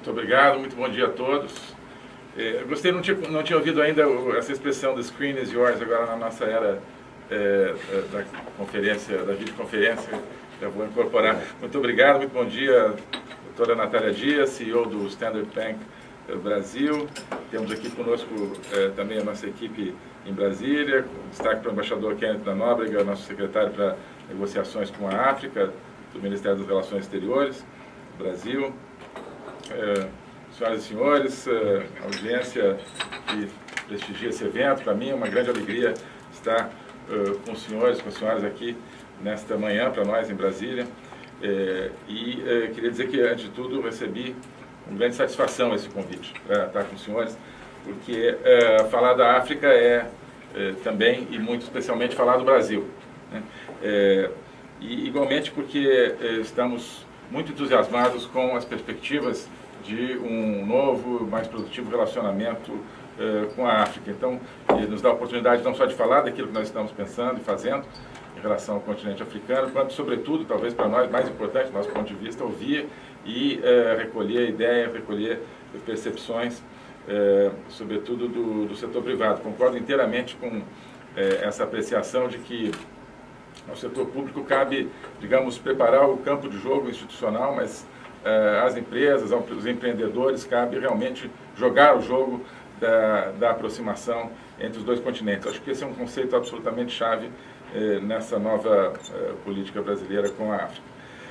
Muito obrigado, muito bom dia a todos. Gostei, não tinha ouvido ainda essa expressão "the screen is yours", agora na nossa era da conferência, da videoconferência, já vou incorporar. Muito obrigado, muito bom dia, doutora Natália Dias, CEO do Standard Bank Brasil. Temos aqui conosco também a nossa equipe em Brasília, com destaque para o embaixador Kenneth da Nóbrega, nosso secretário para negociações com a África, do Ministério das Relações Exteriores do Brasil. Senhoras e senhores, a audiência que prestigia esse evento, para mim é uma grande alegria estar com os senhores, com as senhoras aqui nesta manhã, para nós em Brasília. Queria dizer que, antes de tudo, recebi com grande satisfação esse convite para estar com os senhores, porque falar da África também, e muito especialmente, falar do Brasil, né? E igualmente porque estamos muito entusiasmados com as perspectivas de um novo, mais produtivo relacionamento com a África. Então, nos dá a oportunidade não só de falar daquilo que nós estamos pensando e fazendo em relação ao continente africano, quanto, sobretudo, talvez para nós, mais importante, do nosso ponto de vista, ouvir e recolher ideias, recolher percepções, sobretudo do setor privado. Concordo inteiramente com essa apreciação de que ao setor público cabe, digamos, preparar o campo de jogo institucional, mas às empresas, aos empreendedores, cabe realmente jogar o jogo da aproximação entre os dois continentes. Acho que esse é um conceito absolutamente chave nessa nova política brasileira com a África.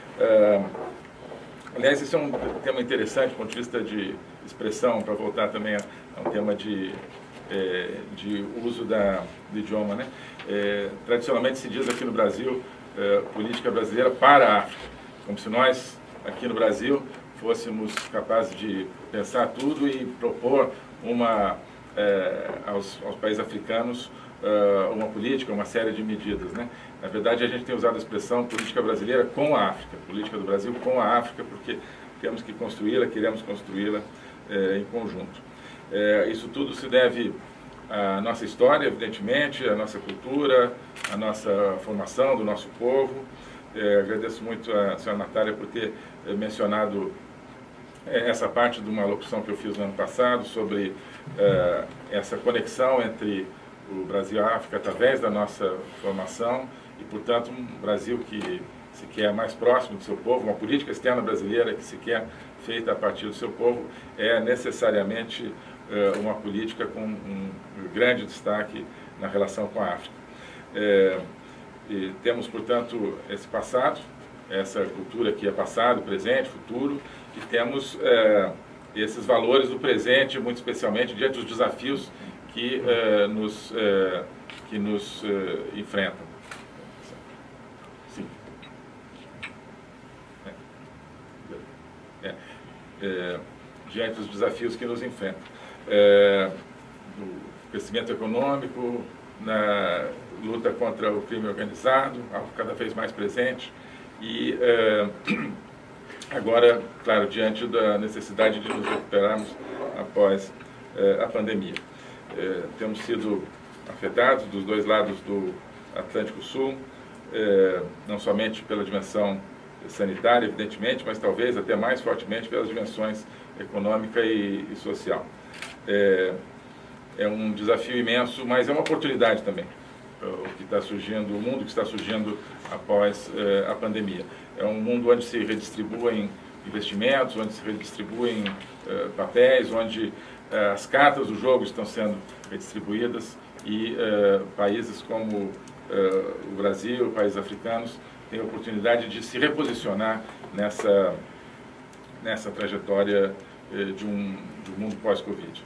Aliás, esse é um tema interessante do ponto de vista de expressão, para voltar também a um tema de uso do idioma, né? Tradicionalmente se diz aqui no Brasil, política brasileira para a África, como se nós, aqui no Brasil, fôssemos capazes de pensar tudo e propor aos países africanos uma política, uma série de medidas, né? Na verdade, a gente tem usado a expressão política brasileira com a África, política do Brasil com a África, porque temos que construí-la, queremos construí-la em conjunto. Isso tudo se deve à nossa história, evidentemente, à nossa cultura, à nossa formação do nosso povo. Agradeço muito a senhora Natália por ter mencionado essa parte de uma locução que eu fiz no ano passado sobre essa conexão entre o Brasil e a África através da nossa formação e, portanto, um Brasil que se quer mais próximo do seu povo, uma política externa brasileira que se quer feita a partir do seu povo, é necessariamente uma política com um grande destaque na relação com a África. E temos, portanto, esse passado, essa cultura que é passado, presente, futuro, e temos esses valores do presente, muito especialmente diante dos desafios que nos enfrentam. Sim. Diante dos desafios que nos enfrentam. No crescimento econômico, na luta contra o crime organizado, algo cada vez mais presente, e agora, claro, diante da necessidade de nos recuperarmos após a pandemia. Temos sido afetados dos dois lados do Atlântico Sul, não somente pela dimensão sanitária, evidentemente, mas talvez até mais fortemente pelas dimensões econômica e social. É um desafio imenso, mas é uma oportunidade também, o que está surgindo, o mundo que está surgindo após a pandemia. É um mundo onde se redistribuem investimentos, onde se redistribuem papéis, onde as cartas do jogo estão sendo redistribuídas e países como o Brasil, países africanos, têm a oportunidade de se reposicionar nessa trajetória de um mundo pós-Covid.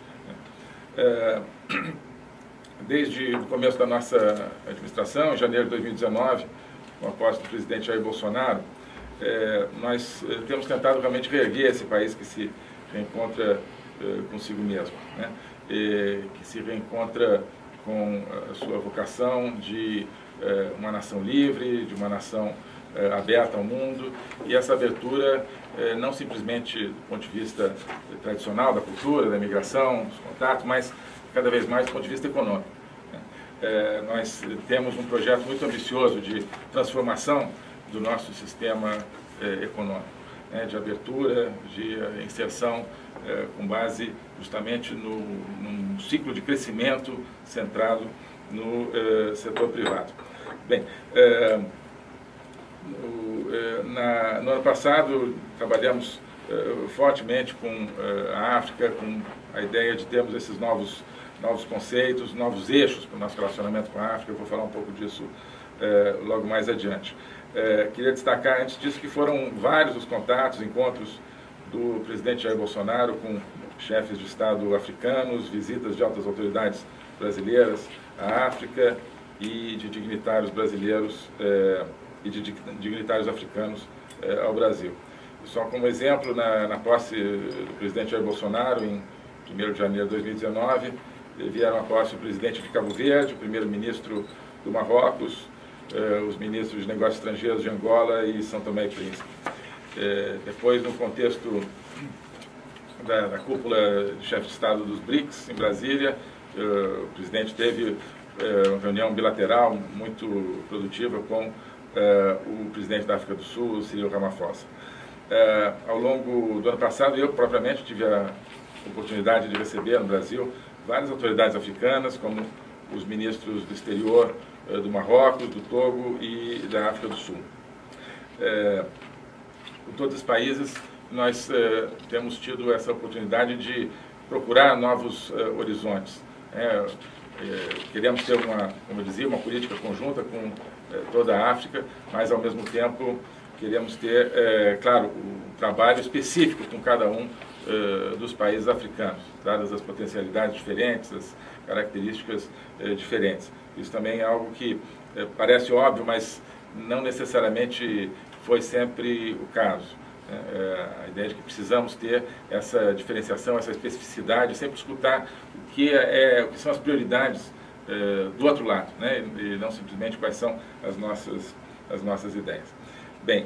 Desde o começo da nossa administração, em janeiro de 2019, com a posse do presidente Jair Bolsonaro, nós temos tentado realmente reerguer esse país que se reencontra consigo mesmo, né? Que se reencontra com a sua vocação de uma nação livre, de uma nação aberta ao mundo, e essa abertura não simplesmente do ponto de vista tradicional da cultura, da imigração, dos contatos, mas cada vez mais do ponto de vista econômico. Nós temos um projeto muito ambicioso de transformação do nosso sistema econômico. né, de abertura, de inserção, com base justamente num ciclo de crescimento centrado no setor privado. Bem, no ano passado trabalhamos fortemente com a África, com a ideia de termos esses novos conceitos, novos eixos para o nosso relacionamento com a África. Eu vou falar um pouco disso logo mais adiante. Queria destacar antes disso que foram vários os contatos, encontros do presidente Jair Bolsonaro com chefes de Estado africanos, visitas de altas autoridades brasileiras à África e de dignitários brasileiros e de dignitários africanos ao Brasil. Só como exemplo, na posse do presidente Jair Bolsonaro, em 1º de janeiro de 2019, vieram à posse o presidente de Cabo Verde, o primeiro-ministro do Marrocos, os ministros de Negócios Estrangeiros de Angola e São Tomé e Príncipe. Depois, no contexto da cúpula de chefe de Estado dos BRICS, em Brasília, o presidente teve uma reunião bilateral muito produtiva com o presidente da África do Sul, Cyril Ramaphosa. Ao longo do ano passado, eu propriamente tive a oportunidade de receber no Brasil várias autoridades africanas, como os ministros do exterior do Marrocos, do Togo e da África do Sul. Em todos os países, nós temos tido essa oportunidade de procurar novos horizontes. Queremos ter como eu dizia, uma política conjunta com toda a África, mas ao mesmo tempo queremos ter, claro, um trabalho específico com cada um dos países africanos, dadas as potencialidades diferentes, as características diferentes. Isso também é algo que parece óbvio, mas não necessariamente foi sempre o caso. A ideia de que precisamos ter essa diferenciação, essa especificidade, sempre escutar o que são as prioridades do outro lado, né? E não simplesmente quais são as nossas ideias. Bem,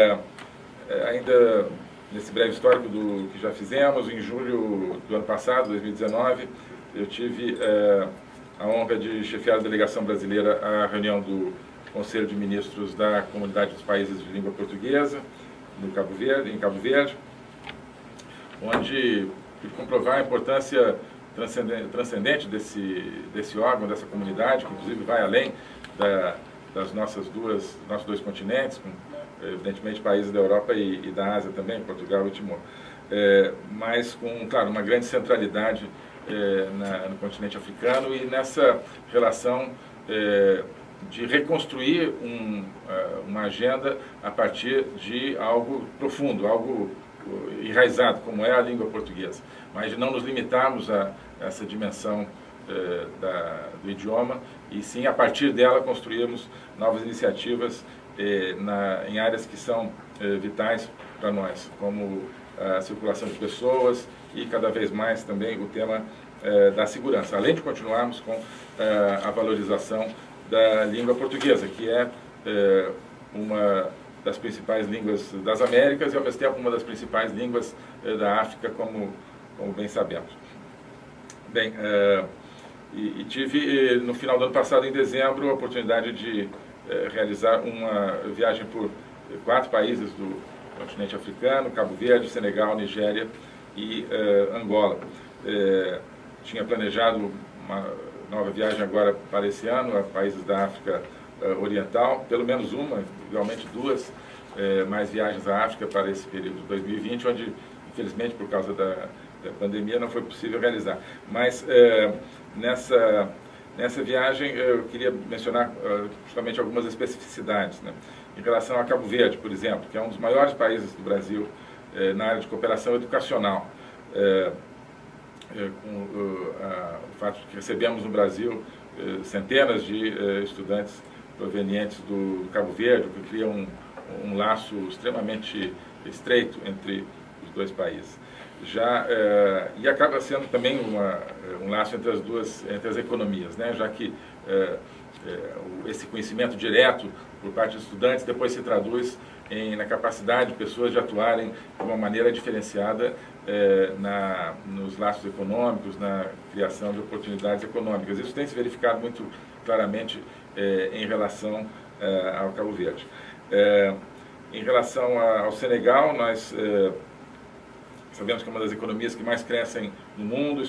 ainda nesse breve histórico do que já fizemos, em julho do ano passado, 2019, eu tive a honra de chefiar a delegação brasileira à reunião do Conselho de Ministros da Comunidade dos Países de Língua Portuguesa, em Cabo Verde, onde pude comprovar a importância transcendente desse órgão, dessa comunidade, que inclusive vai além dos nossos dois continentes, com, evidentemente, países da Europa e da Ásia também, Portugal e Timor, mas com, claro, uma grande centralidade no continente africano e nessa relação de reconstruir uma agenda a partir de algo profundo, algo enraizado, como é a língua portuguesa, mas de não nos limitarmos a essa dimensão do idioma, e sim, a partir dela, construirmos novas iniciativas em áreas que são vitais para nós, como a circulação de pessoas e, cada vez mais, também o tema da segurança, além de continuarmos com a valorização da língua portuguesa, que é uma das principais línguas das Américas e, ao mesmo tempo, uma das principais línguas da África, como bem sabemos. Bem, e tive, no final do ano passado, em dezembro, a oportunidade de realizar uma viagem por 4 países do continente africano: Cabo Verde, Senegal, Nigéria e Angola. Tinha planejado uma nova viagem agora para esse ano a países da África Oriental, pelo menos uma, realmente 2 mais viagens à África para esse período de 2020, onde, infelizmente, por causa da pandemia, não foi possível realizar. Mas nessa viagem eu queria mencionar justamente algumas especificidades, né? Em relação a Cabo Verde, por exemplo, que é um dos maiores países do Brasil na área de cooperação educacional. Com o fato de que recebemos no Brasil centenas de estudantes provenientes do Cabo Verde, o que cria um laço extremamente estreito entre os dois países. E acaba sendo também um laço entre as economias, né? Já que esse conhecimento direto por parte dos estudantes depois se traduz na capacidade de pessoas de atuarem de uma maneira diferenciada nos laços econômicos, na criação de oportunidades econômicas. Isso tem se verificado muito claramente em relação ao Cabo Verde. Em relação ao Senegal, nós sabemos que é uma das economias que mais crescem no mundo,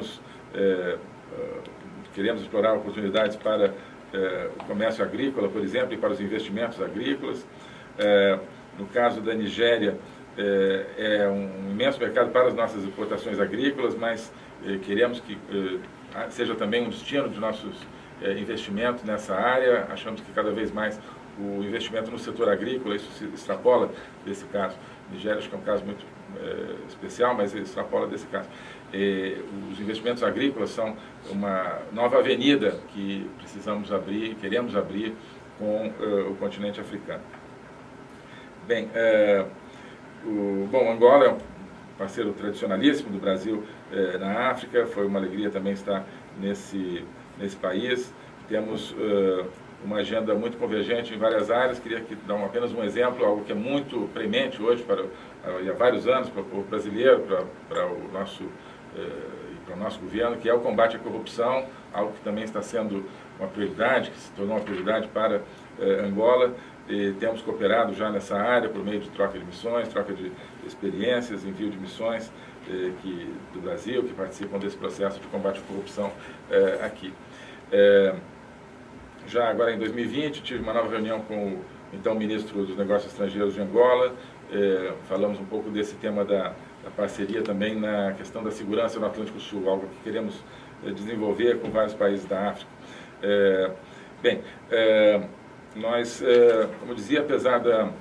queremos explorar oportunidades para o comércio agrícola, por exemplo, e para os investimentos agrícolas. No caso da Nigéria, é um imenso mercado para as nossas exportações agrícolas, mas queremos que seja também um destino de nossos investimentos nessa área. Achamos que cada vez mais o investimento no setor agrícola, isso se extrapola desse caso. Nigéria acho que é um caso muito especial, mas extrapola desse caso. Os investimentos agrícolas são uma nova avenida que precisamos abrir, queremos abrir com o continente africano. Bem, Angola é um parceiro tradicionalíssimo do Brasil na África, foi uma alegria também estar nesse país. Temos uma agenda muito convergente em várias áreas. Queria aqui dar apenas um exemplo, algo que é muito premente hoje, há vários anos, para o povo brasileiro, para o nosso governo, que é o combate à corrupção, algo que também está sendo uma prioridade, que se tornou uma prioridade para Angola. E temos cooperado já nessa área por meio de troca de missões, troca de experiências, envio de missões do Brasil, que participam desse processo de combate à corrupção aqui. Já agora em 2020 tive uma nova reunião com o então ministro dos Negócios Estrangeiros de Angola. Falamos um pouco desse tema da parceria também na questão da segurança no Atlântico Sul, algo que queremos desenvolver com vários países da África. Nós, como dizia, apesar dos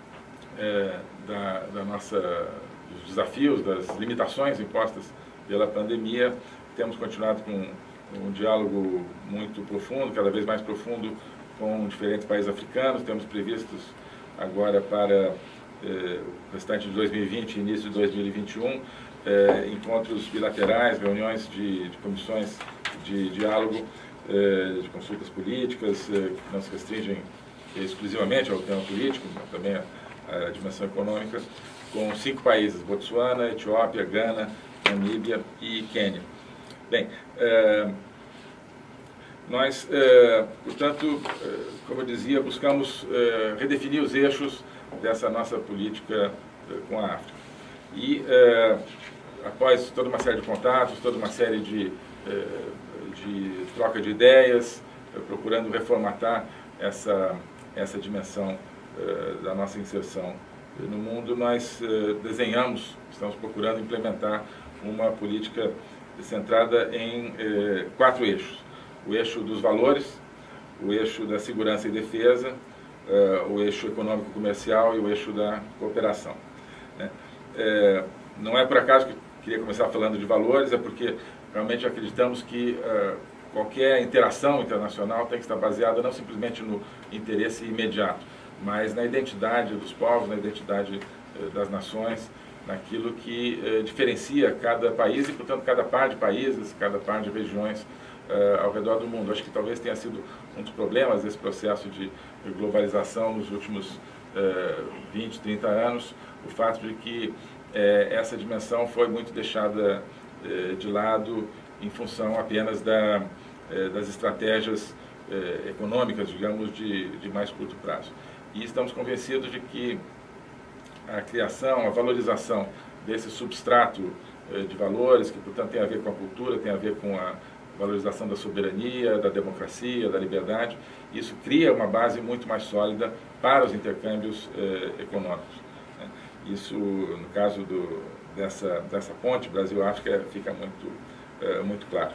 desafios, das limitações impostas pela pandemia, temos continuado com um diálogo muito profundo, cada vez mais profundo, com diferentes países africanos. Temos previstos agora para o restante de 2020 e início de 2021, encontros bilaterais, reuniões de comissões de diálogo, de consultas políticas, que não se restringem exclusivamente ao tema político, mas também à dimensão econômica, com 5 países: Botsuana, Etiópia, Gana, Namíbia e Quênia. Bem, nós, portanto, como eu dizia, buscamos redefinir os eixos dessa nossa política com a África. E, após toda uma série de contatos, toda uma série de troca de ideias, procurando reformatar essa dimensão da nossa inserção no mundo, nós estamos procurando implementar uma política centrada em 4 eixos: o eixo dos valores, o eixo da segurança e defesa, o eixo econômico-comercial e o eixo da cooperação. Não é por acaso que queria começar falando de valores, é porque realmente acreditamos que qualquer interação internacional tem que estar baseada não simplesmente no interesse imediato, mas na identidade dos povos, na identidade das nações, naquilo que diferencia cada país e, portanto, cada par de países, cada par de regiões ao redor do mundo. Acho que talvez tenha sido um dos problemas desse processo de globalização nos últimos 20, 30 anos, o fato de que essa dimensão foi muito deixada de lado em função apenas das estratégias econômicas, digamos, de mais curto prazo. E estamos convencidos de que a criação, a valorização desse substrato de valores, que, portanto, tem a ver com a cultura, tem a ver com a valorização da soberania, da democracia, da liberdade, isso cria uma base muito mais sólida para os intercâmbios econômicos. Isso, no caso dessa ponte Brasil-África, fica muito claro.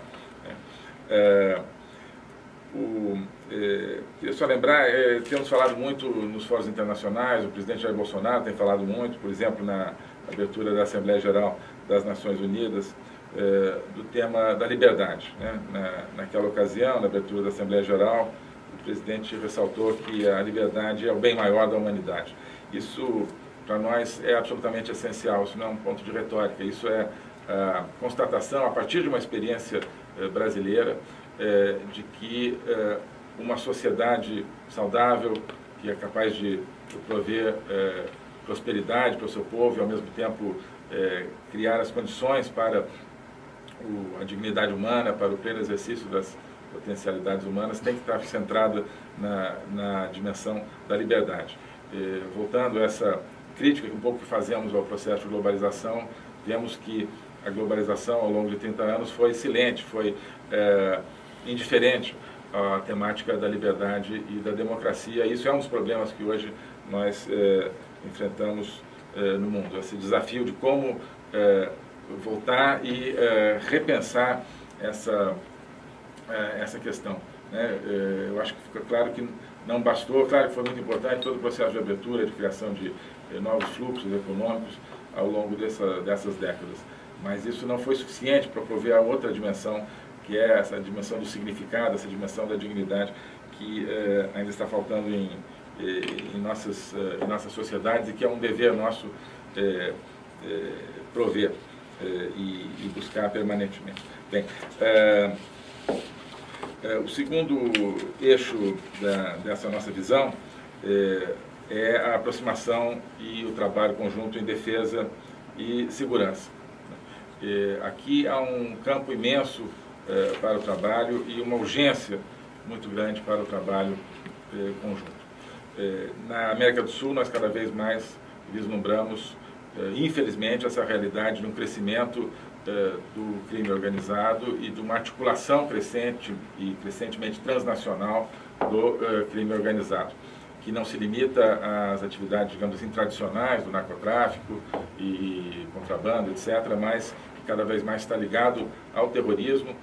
Queria só lembrar, temos falado muito nos fóruns internacionais, o presidente Jair Bolsonaro tem falado muito, por exemplo, na abertura da Assembleia Geral das Nações Unidas, do tema da liberdade. Naquela ocasião, na abertura da Assembleia Geral, o presidente ressaltou que a liberdade é o bem maior da humanidade. Isso, para nós, é absolutamente essencial, isso não é um ponto de retórica, isso é a constatação, a partir de uma experiência brasileira, de que uma sociedade saudável, que é capaz de prover prosperidade para o seu povo e, ao mesmo tempo, criar as condições para a dignidade humana, para o pleno exercício das potencialidades humanas, tem que estar centrada na dimensão da liberdade. voltando a essa crítica que um pouco que fazemos ao processo de globalização, vemos que a globalização ao longo de 30 anos foi silente, foi indiferente à temática da liberdade e da democracia. Isso é um dos problemas que hoje nós enfrentamos no mundo, esse desafio de como voltar e repensar essa questão, né? Eu acho que fica claro que não bastou, claro que foi muito importante todo o processo de abertura, de criação de novos fluxos econômicos ao longo dessas décadas, mas isso não foi suficiente para prover a outra dimensão, que é essa dimensão do significado, essa dimensão da dignidade, que ainda está faltando em nossas sociedades e que é um dever nosso prover e buscar permanentemente. Bem, o segundo eixo dessa nossa visão é a aproximação e o trabalho conjunto em defesa e segurança. Aqui há um campo imenso para o trabalho e uma urgência muito grande para o trabalho conjunto. Na América do Sul, nós cada vez mais vislumbramos, infelizmente, essa realidade de um crescimento do crime organizado e de uma articulação crescente e crescentemente transnacional do crime organizado, que não se limita às atividades, digamos assim, tradicionais do narcotráfico e contrabando, etc., mas que cada vez mais está ligado ao terrorismo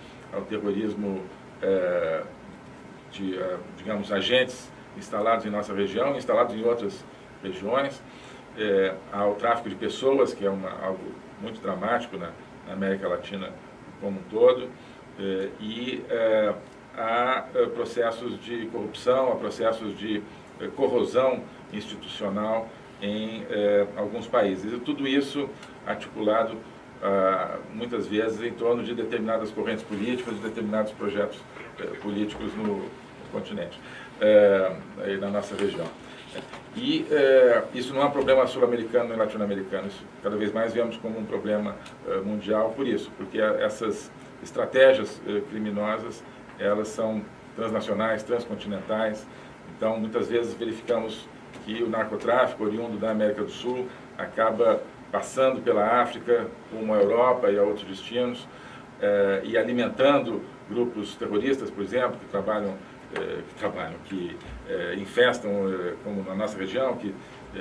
de, digamos, agentes instalados em nossa região, instalados em outras regiões, ao tráfico de pessoas, que é algo muito dramático na América Latina como um todo, e a processos de corrupção, a processos de corrosão institucional em alguns países. E tudo isso articulado muitas vezes em torno de determinadas correntes políticas, de determinados projetos políticos no continente, aí na nossa região. E isso não é um problema sul-americano nem latino-americano, isso cada vez mais vemos como um problema mundial por isso, porque essas estratégias criminosas, elas são transnacionais, transcontinentais. Então, muitas vezes verificamos que o narcotráfico oriundo da América do Sul acaba passando pela África, rumo à Europa e a outros destinos, e alimentando grupos terroristas, por exemplo, que infestam, como na nossa região, que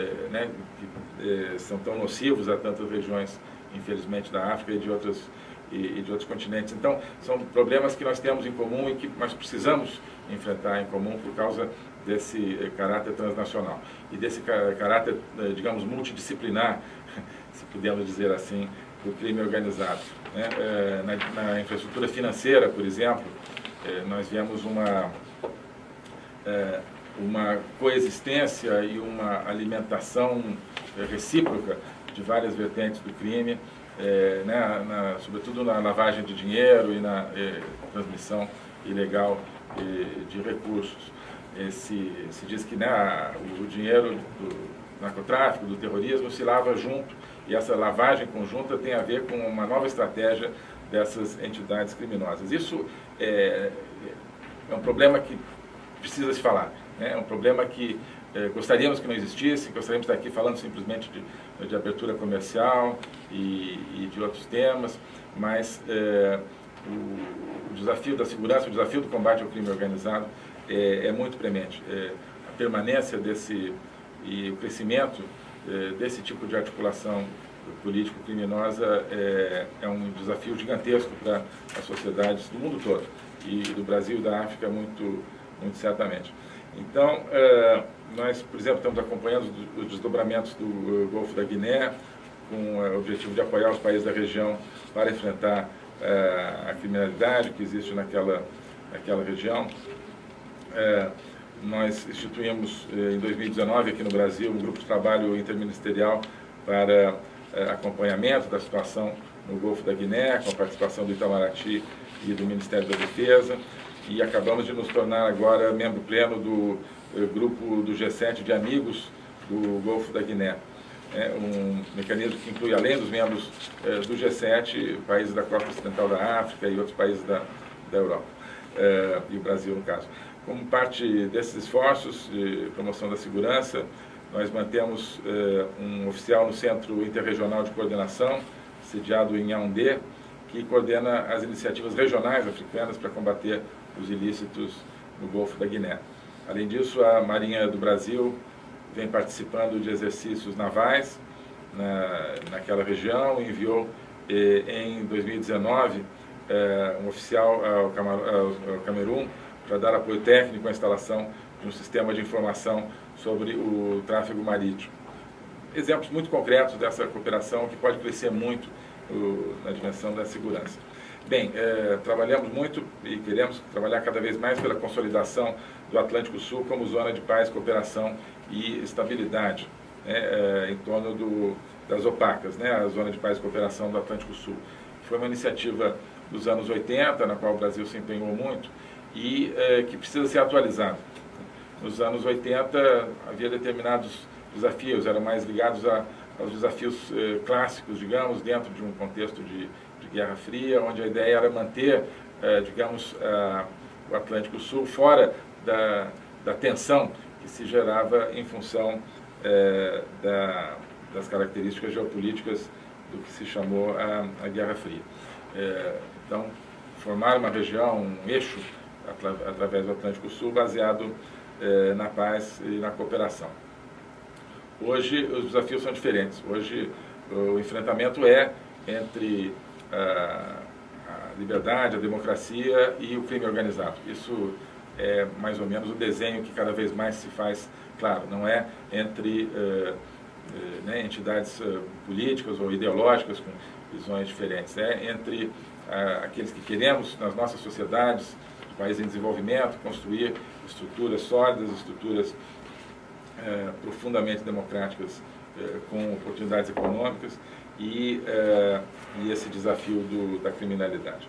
são tão nocivos a tantas regiões, infelizmente, da África e de outros continentes. Então, são problemas que nós temos em comum e que nós precisamos enfrentar em comum por causa desse caráter transnacional e desse caráter, digamos, multidisciplinar, se pudermos dizer assim, do crime organizado, né? Na infraestrutura financeira, por exemplo, nós vemos uma coexistência e uma alimentação recíproca de várias vertentes do crime, sobretudo na lavagem de dinheiro e na transmissão ilegal de recursos. Se diz que o dinheiro do narcotráfico, do terrorismo, se lava junto, e essa lavagem conjunta tem a ver com uma nova estratégia dessas entidades criminosas. Isso é um problema que precisa se falar, né? É um problema que gostaríamos que não existisse, gostaríamos de estar aqui falando simplesmente de abertura comercial e de outros temas, mas o desafio da segurança, o desafio do combate ao crime organizado é muito premente. A permanência e o crescimento desse tipo de articulação político-criminosa é um desafio gigantesco para as sociedades do mundo todo, e do Brasil e da África muito certamente. Então, nós, por exemplo, estamos acompanhando os desdobramentos do Golfo da Guiné, com o objetivo de apoiar os países da região para enfrentar a criminalidade que existe naquela região. Nós instituímos em 2019 aqui no Brasil um grupo de trabalho interministerial para acompanhamento da situação no Golfo da Guiné, com a participação do Itamaraty e do Ministério da Defesa, e acabamos de nos tornar agora membro pleno do grupo do G7 de amigos do Golfo da Guiné. Um mecanismo que inclui, além dos membros do G7, países da costa ocidental da África e outros países da Europa, e o Brasil, no caso. Como parte desses esforços de promoção da segurança, Nós mantemos um oficial no Centro Interregional de Coordenação, sediado em Yaoundé, que coordena as iniciativas regionais africanas para combater os ilícitos no Golfo da Guiné. Além disso, a Marinha do Brasil vem participando de exercícios navais naquela região, enviou em 2019 um oficial ao Camerun para dar apoio técnico à instalação de um sistema de informação sobre o tráfego marítimo. Exemplos muito concretos dessa cooperação que pode crescer muito na dimensão da segurança. Bem, trabalhamos muito e queremos trabalhar cada vez mais pela consolidação do Atlântico Sul como zona de paz, cooperação e estabilidade, em torno das OPACAs, a Zona de Paz e Cooperação do Atlântico Sul. Foi uma iniciativa dos anos 80, na qual o Brasil se empenhou muito e que precisa ser atualizada. Nos anos 80 havia determinados desafios, eram mais ligados aos desafios clássicos, digamos, dentro de um contexto de Guerra Fria, onde a ideia era manter, digamos, o Atlântico Sul fora da tensão que se gerava em função das características geopolíticas do que se chamou a Guerra Fria. Então, formar uma região, um eixo, através do Atlântico Sul, baseado na paz e na cooperação. Hoje, os desafios são diferentes. Hoje, o enfrentamento é entre a liberdade, a democracia e o crime organizado. Isso é mais ou menos o desenho que cada vez mais se faz claro. Não é entre entidades políticas ou ideológicas com visões diferentes. É entre aqueles que queremos, nas nossas sociedades, países em desenvolvimento, construir estruturas sólidas, estruturas profundamente democráticas, com oportunidades econômicas e esse desafio da criminalidade.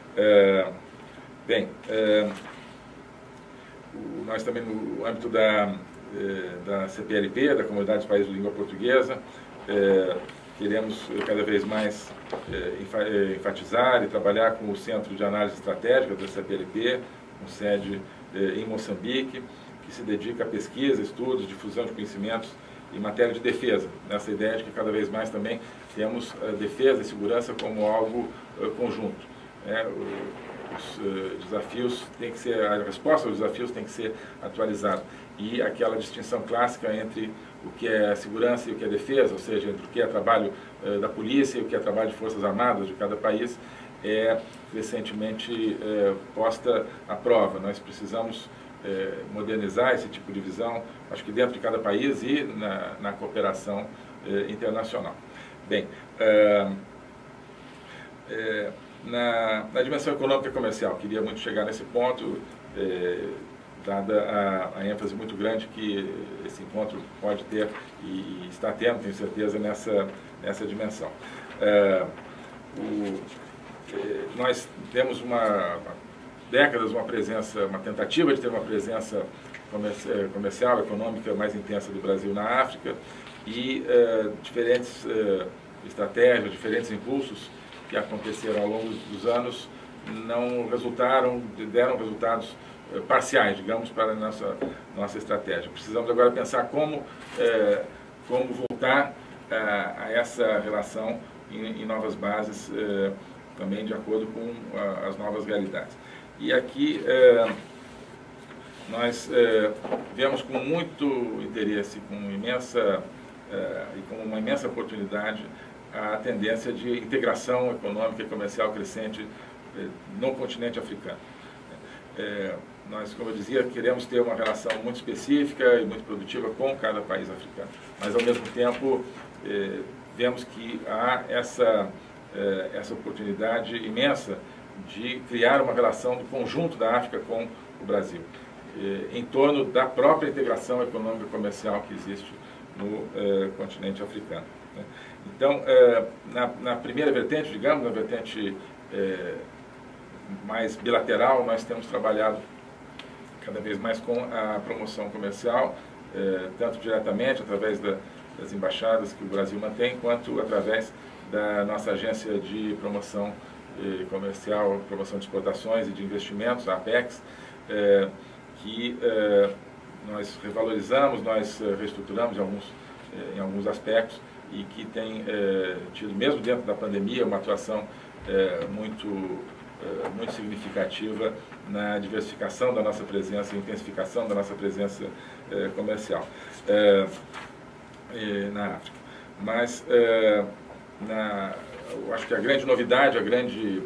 Nós também, no âmbito da CPLP, da Comunidade dos Países de Língua Portuguesa, queremos cada vez mais enfatizar e trabalhar com o Centro de Análise Estratégica da CPLP, com sede em Moçambique, que se dedica a pesquisa, estudos, difusão de conhecimentos em matéria de defesa, nessa ideia de que cada vez mais também temos defesa e segurança como algo conjunto. Os desafios têm que ser, a resposta aos desafios tem que ser atualizada. E aquela distinção clássica entre o que é segurança e o que é defesa, ou seja, entre o que é trabalho da polícia e o que é trabalho de forças armadas de cada país, é recentemente posta à prova. Nós precisamos modernizar esse tipo de visão, acho que dentro de cada país e na cooperação internacional. Bem, na dimensão econômica e comercial, queria muito chegar nesse ponto, dada a ênfase muito grande que esse encontro pode ter e está tendo, tenho certeza, nessa dimensão. Nós temos décadas uma presença, uma tentativa de ter uma presença comercial, econômica mais intensa do Brasil na África e diferentes estratégias, diferentes impulsos que aconteceram ao longo dos anos não deram resultados parciais, digamos, para a nossa estratégia. Precisamos agora pensar como voltar a essa relação em novas bases, também de acordo com as novas realidades. E aqui nós vemos com muito interesse, com uma imensa oportunidade, a tendência de integração econômica e comercial crescente no continente africano. Nós, como eu dizia, queremos ter uma relação muito específica e muito produtiva com cada país africano, mas ao mesmo tempo vemos que há essa oportunidade imensa de criar uma relação do conjunto da África com o Brasil, em torno da própria integração econômica e comercial que existe no continente africano. Então, na primeira vertente, digamos, na vertente mais bilateral, nós temos trabalhado cada vez mais com a promoção comercial, tanto diretamente através das embaixadas que o Brasil mantém, quanto através da nossa agência de promoção comercial, promoção de exportações e de investimentos, a Apex, que nós revalorizamos, nós reestruturamos em alguns aspectos e que tem tido, mesmo dentro da pandemia, uma atuação muito significativa na diversificação da nossa presença, intensificação da nossa presença comercial na África. Mas eu acho que a grande novidade, a grande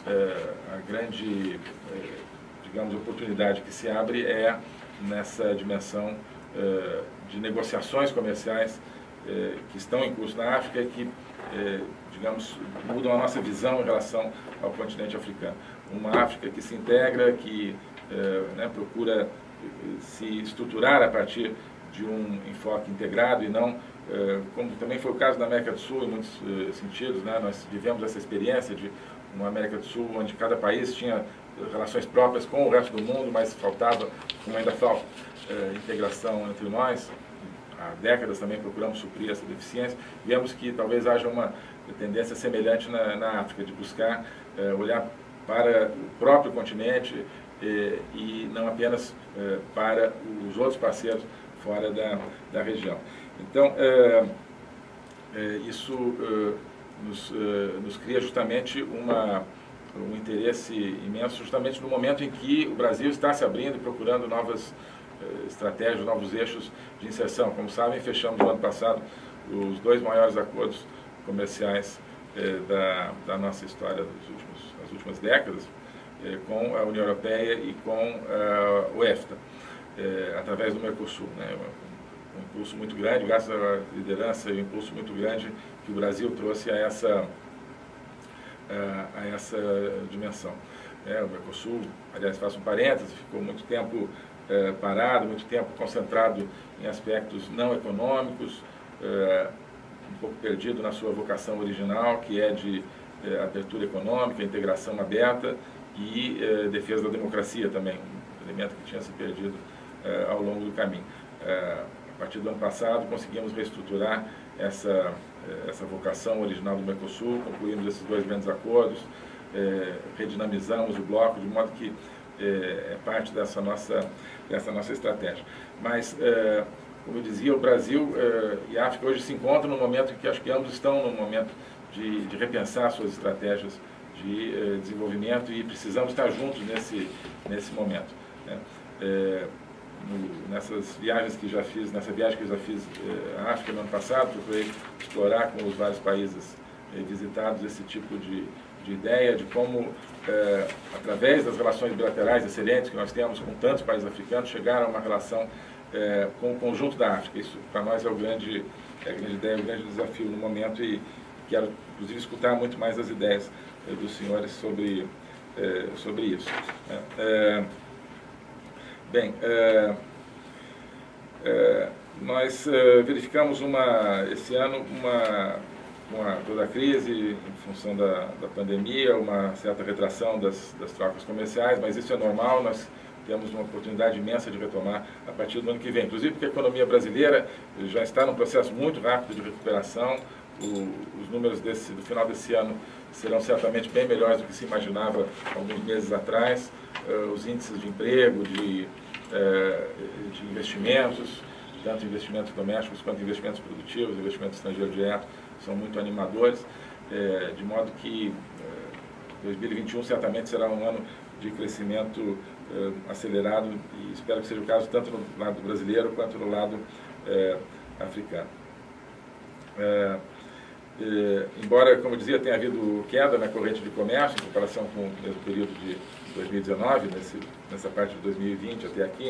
digamos, oportunidade que se abre é nessa dimensão de negociações comerciais que estão em curso na África e que, digamos, mudam a nossa visão em relação ao continente africano. Uma África que se integra, que procura se estruturar a partir de um enfoque integrado e não, como também foi o caso da América do Sul em muitos sentidos, nós vivemos essa experiência de uma América do Sul onde cada país tinha relações próprias com o resto do mundo, mas faltava, como ainda falta, integração entre nós. Há décadas também procuramos suprir essa deficiência. Vemos que talvez haja uma tendência semelhante na África, de buscar olhar para o próprio continente e não apenas para os outros parceiros fora da região. Então, isso nos cria justamente um interesse imenso, justamente no momento em que o Brasil está se abrindo e procurando novas estratégias, novos eixos de inserção. Como sabem, fechamos no ano passado os 2 maiores acordos comerciais da nossa história das últimas décadas, com a União Europeia e com o EFTA, através do Mercosul. Um impulso muito grande, graças à liderança e um impulso muito grande que o Brasil trouxe a essa dimensão. O Mercosul, aliás, faço um parêntese, ficou muito tempo parado, muito tempo concentrado em aspectos não econômicos, um pouco perdido na sua vocação original, que é de abertura econômica, integração aberta e defesa da democracia também, um elemento que tinha se perdido ao longo do caminho. A partir do ano passado, conseguimos reestruturar essa vocação original do Mercosul, concluímos esses 2 grandes acordos, redinamizamos o bloco, de modo que é parte dessa nossa estratégia. Mas, como eu dizia, o Brasil e a África hoje se encontram num momento em que acho que ambos estão num momento de repensar suas estratégias de desenvolvimento e precisamos estar juntos nesse momento. Nessas viagens que já fiz, nessa viagem que eu já fiz à África no ano passado, procurei explorar com os vários países visitados esse tipo de ideia de como, através das relações bilaterais excelentes que nós temos com tantos países africanos, chegar a uma relação com o conjunto da África. Isso, para nós, é a grande ideia, o grande desafio no momento e quero, inclusive, escutar muito mais as ideias dos senhores sobre isso. Bem, nós verificamos esse ano, com toda a crise, em função da pandemia, uma certa retração das trocas comerciais, mas isso é normal, nós temos uma oportunidade imensa de retomar a partir do ano que vem, inclusive porque a economia brasileira já está num processo muito rápido de recuperação. Os números do final desse ano serão certamente bem melhores do que se imaginava alguns meses atrás. Os índices de emprego, de investimentos, tanto investimentos domésticos quanto investimentos produtivos, investimento estrangeiro direto, são muito animadores, de modo que 2021 certamente será um ano de crescimento acelerado e espero que seja o caso tanto no lado brasileiro quanto no lado africano. Embora, como eu dizia, tenha havido queda na corrente de comércio em comparação com o mesmo período de 2019, nessa parte de 2020 até aqui,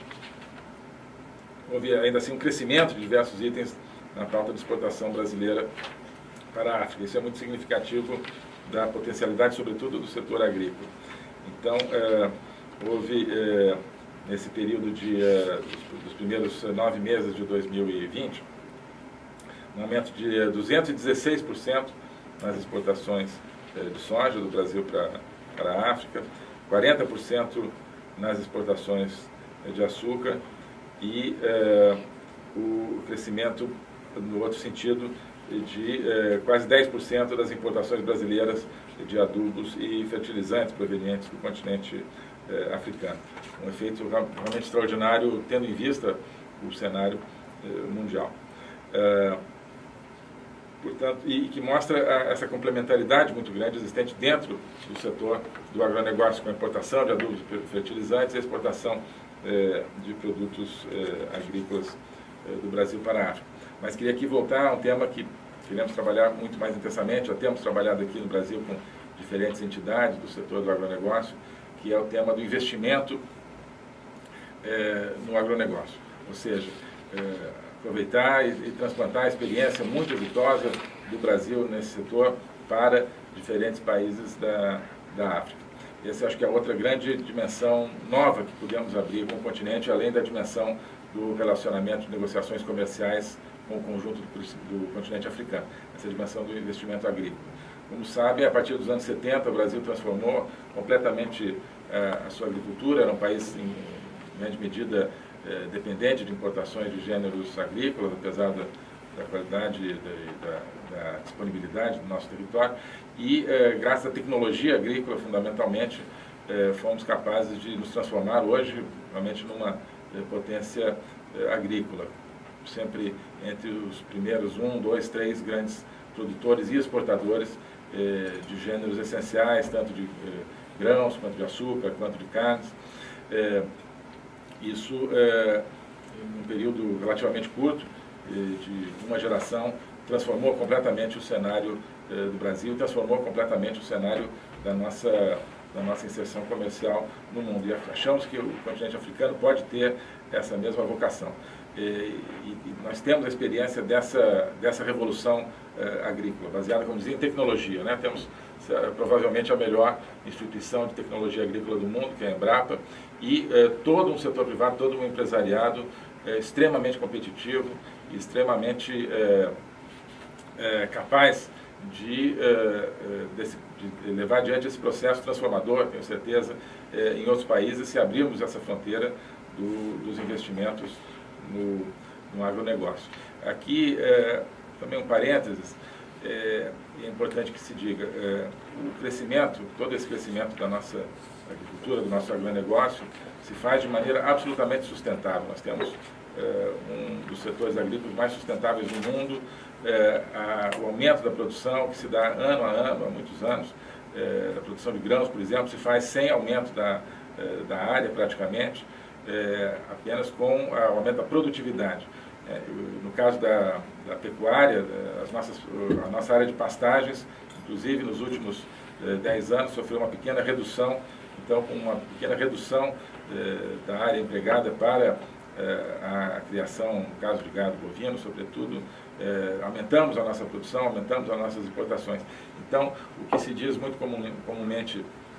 houve ainda assim um crescimento de diversos itens na pauta de exportação brasileira para a África. Isso é muito significativo da potencialidade, sobretudo, do setor agrícola. Então, houve, nesse período dos primeiros 9 meses de 2020, um aumento de 216% nas exportações de soja do Brasil para a África, 40% nas exportações de açúcar e o crescimento, no outro sentido, de quase 10% das importações brasileiras de adubos e fertilizantes provenientes do continente africano. Um efeito realmente extraordinário, tendo em vista o cenário mundial. Portanto, e que mostra essa complementaridade muito grande existente dentro do setor do agronegócio, com a importação de adubos e fertilizantes e a exportação de produtos agrícolas do Brasil para a África. Mas queria aqui voltar a um tema que queremos trabalhar muito mais intensamente, já temos trabalhado aqui no Brasil com diferentes entidades do setor do agronegócio, que é o tema do investimento no agronegócio, ou seja, aproveitar e transplantar a experiência muito exitosa do Brasil nesse setor para diferentes países da África. Essa acho que é outra grande dimensão nova que podemos abrir com o continente, além da dimensão do relacionamento de negociações comerciais com o conjunto do continente africano, essa dimensão do investimento agrícola. Como sabe, a partir dos anos 70, o Brasil transformou completamente a sua agricultura, era um país em grande medida dependente de importações de gêneros agrícolas, apesar da qualidade e da disponibilidade do nosso território, e graças à tecnologia agrícola, fundamentalmente, fomos capazes de nos transformar hoje realmente numa potência agrícola, sempre entre os primeiros 1, 2, 3 grandes produtores e exportadores de gêneros essenciais, tanto de grãos, quanto de açúcar, quanto de carnes. Isso, em um período relativamente curto, de uma geração, transformou completamente o cenário do Brasil, transformou completamente o cenário da nossa inserção comercial no mundo. E achamos que o continente africano pode ter essa mesma vocação. E nós temos a experiência dessa revolução agrícola, baseada, como dizia, em tecnologia, né? Temos provavelmente a melhor instituição de tecnologia agrícola do mundo, que é a Embrapa, e todo um setor privado, todo um empresariado extremamente competitivo, extremamente capaz de levar adiante esse processo transformador, tenho certeza, em outros países, se abrirmos essa fronteira dos investimentos no agronegócio. Aqui, também um parênteses, é importante que se diga, o crescimento, todo esse crescimento da nossa agricultura, do nosso agronegócio, se faz de maneira absolutamente sustentável. Nós temos um dos setores agrícolas mais sustentáveis do mundo, o aumento da produção que se dá ano a ano, há muitos anos, a produção de grãos, por exemplo, se faz sem aumento da área praticamente, apenas com o aumento da produtividade. No caso da pecuária, a nossa área de pastagens, inclusive nos últimos 10 anos, sofreu uma pequena redução. Então, com uma pequena redução da área empregada para a criação, no caso de gado bovino, sobretudo, aumentamos a nossa produção, aumentamos as nossas exportações. Então, o que se diz muito comumente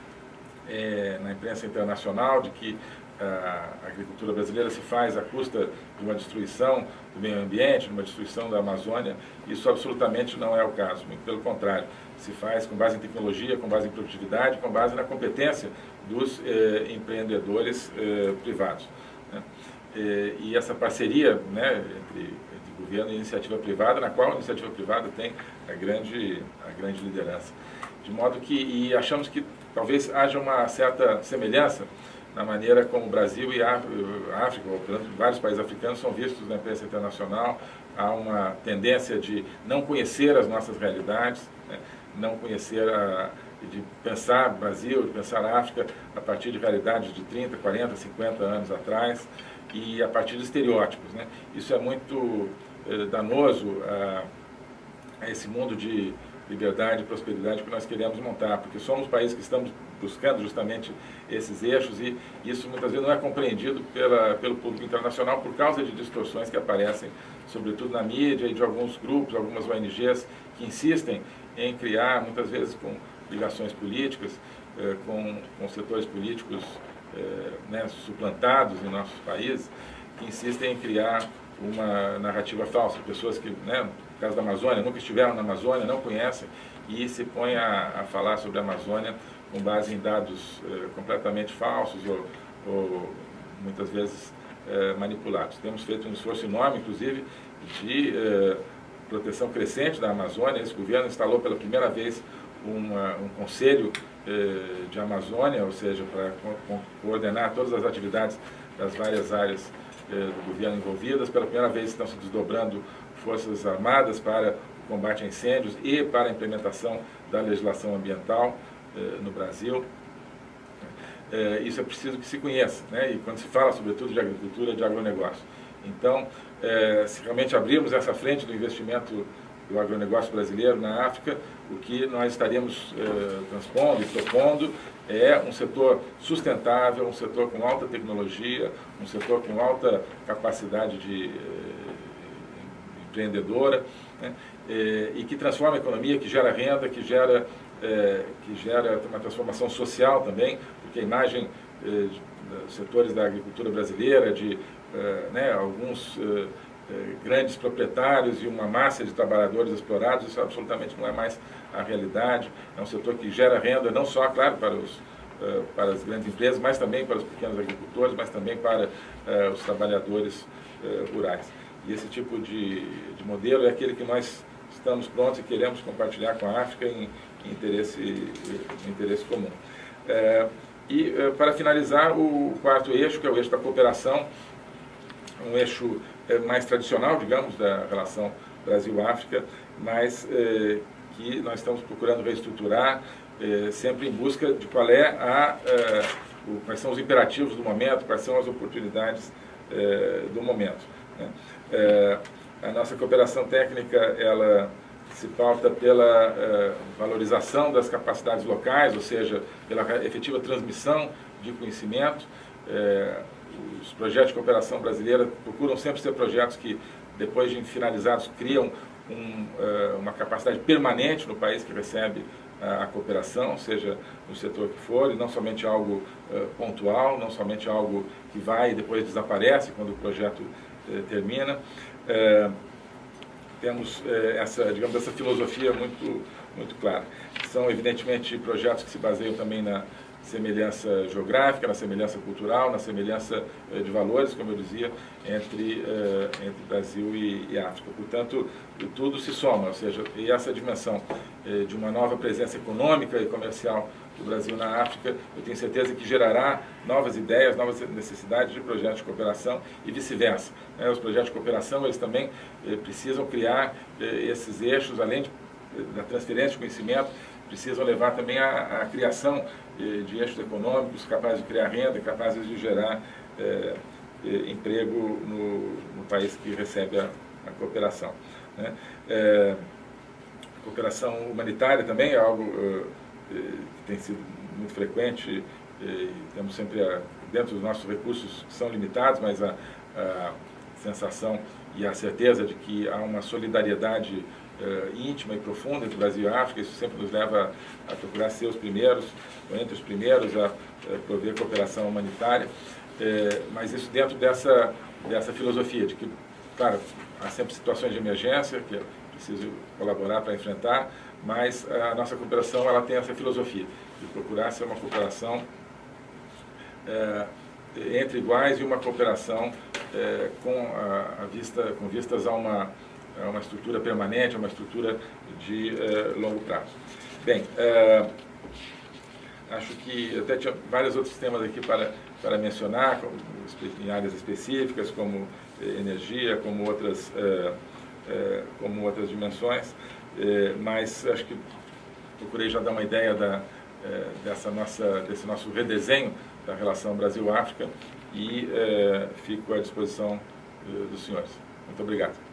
na imprensa internacional, de que a agricultura brasileira se faz à custa de uma destruição do meio ambiente, de uma destruição da Amazônia, isso absolutamente não é o caso, muito pelo contrário, se faz com base em tecnologia, com base em produtividade, com base na competência dos empreendedores privados, né? E essa parceria, né, entre governo e iniciativa privada, na qual a iniciativa privada tem a grande liderança. De modo que, e achamos que talvez haja uma certa semelhança na maneira como o Brasil e a África, ou vários países africanos, são vistos na imprensa internacional. Há uma tendência de não conhecer as nossas realidades, né? Não conhecer, de pensar Brasil, de pensar África a partir de realidades de 30, 40, 50 anos atrás e a partir de estereótipos, né? Isso é muito danoso a esse mundo de liberdade e prosperidade que nós queremos montar, porque somos países que estamos buscando justamente esses eixos e isso muitas vezes não é compreendido pelo público internacional por causa de distorções que aparecem, sobretudo na mídia e de alguns grupos, algumas ONGs que insistem em criar, muitas vezes com ligações políticas, com setores políticos né, suplantados em nossos países, que insistem em criar uma narrativa falsa, pessoas que, né, no caso da Amazônia, nunca estiveram na Amazônia, não conhecem e se põem a falar sobre a Amazônia com base em dados completamente falsos ou muitas vezes manipulados. Temos feito um esforço enorme, inclusive, de proteção crescente da Amazônia. Esse governo instalou pela primeira vez um conselho de Amazônia, ou seja, para coordenar todas as atividades das várias áreas do governo envolvidas. Pela primeira vez estão se desdobrando forças armadas para o combate a incêndios e para a implementação da legislação ambiental no Brasil. Isso é preciso que se conheça, né? E quando se fala, sobretudo, de agricultura, de agronegócio. Então, se realmente abrirmos essa frente do investimento do agronegócio brasileiro na África, o que nós estaríamos transpondo e propondo é um setor sustentável, um setor com alta tecnologia, um setor com alta capacidade de empreendedora, né? E que transforma a economia, que gera renda, que gera uma transformação social também, porque a imagem dos setores da agricultura brasileira, de alguns grandes proprietários e uma massa de trabalhadores explorados, isso absolutamente não é mais a realidade. É um setor que gera renda não só, claro, para as grandes empresas, mas também para os pequenos agricultores, mas também para os trabalhadores rurais. E esse tipo de modelo é aquele que nós estamos prontos e queremos compartilhar com a África em interesse comum. Para finalizar, o quarto eixo, que é o eixo da cooperação, um eixo mais tradicional, digamos, da relação Brasil-África, mas que nós estamos procurando reestruturar, sempre em busca de quais são os imperativos do momento, quais são as oportunidades do momento, né? A nossa cooperação técnica, ela se pauta pela valorização das capacidades locais, ou seja, pela efetiva transmissão de conhecimento. Os projetos de cooperação brasileira procuram sempre ser projetos que, depois de finalizados, criam uma capacidade permanente no país que recebe a cooperação, seja no setor que for, e não somente algo pontual, não somente algo que vai e depois desaparece quando o projeto termina. Temos essa filosofia muito clara. São, evidentemente, projetos que se baseiam também na semelhança geográfica, na semelhança cultural, na semelhança de valores, como eu dizia, entre Brasil e África. Portanto, tudo se soma, ou seja, e essa dimensão de uma nova presença econômica e comercial do Brasil na África, eu tenho certeza que gerará novas ideias, novas necessidades de projetos de cooperação e vice-versa. Os projetos de cooperação, eles também precisam criar esses eixos, além da transferência de conhecimento, precisam levar também à criação de eixos econômicos capazes de criar renda, capazes de gerar emprego no país que recebe a cooperação, né? A cooperação humanitária também é algo que tem sido muito frequente, temos sempre, dentro dos nossos recursos que são limitados, mas a sensação e a certeza de que há uma solidariedade íntima e profunda entre Brasil e África. Isso sempre nos leva a procurar ser os primeiros, ou entre os primeiros, a prover cooperação humanitária, mas isso dentro dessa filosofia de que, claro, há sempre situações de emergência que é preciso colaborar para enfrentar, mas a nossa cooperação, ela tem essa filosofia de procurar ser uma cooperação entre iguais e uma cooperação com vistas a uma estrutura permanente, a uma estrutura de longo prazo. Bem, acho que até tinha vários outros temas aqui para mencionar, em áreas específicas, como energia, como outras dimensões, mas acho que procurei já dar uma ideia desse nosso redesenho da relação Brasil-África e fico à disposição dos senhores. Muito obrigado.